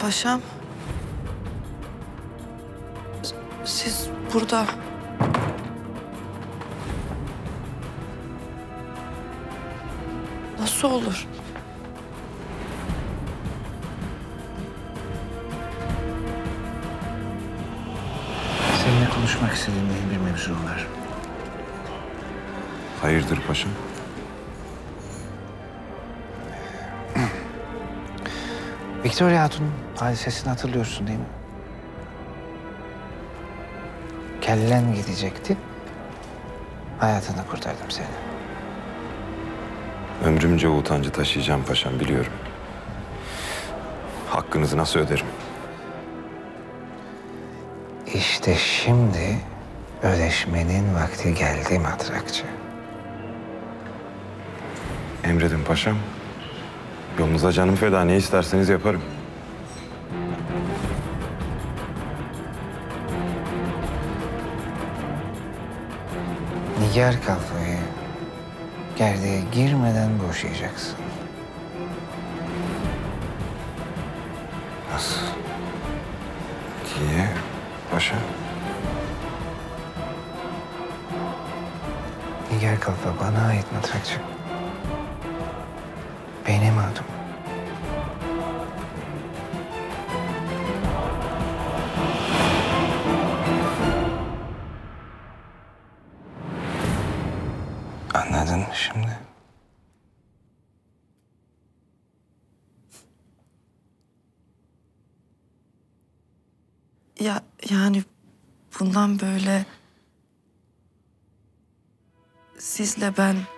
Paşam. Siz burada. Nasıl olur? Seninle konuşmak istediğim mühim bir mevzu var. Hayırdır paşam? Victoria Hatun hadisesini hatırlıyorsun değil mi? Kellen gidecekti. Hayatını kurtardım seni. Ömrümce o utancı taşıyacağım paşam, biliyorum. Hakkınızı nasıl öderim? İşte şimdi ödeşmenin vakti geldi matrakçı. Emredin paşam. Yolunuza canım feda, ne isterseniz yaparım. Nigar kafayı gerdeğe girmeden boşayacaksın. Nasıl? Diye paşa. Nigar kafa bana ait matrakçı. Benim adım. Anladın mı şimdi? Yani bundan böyle sizle ben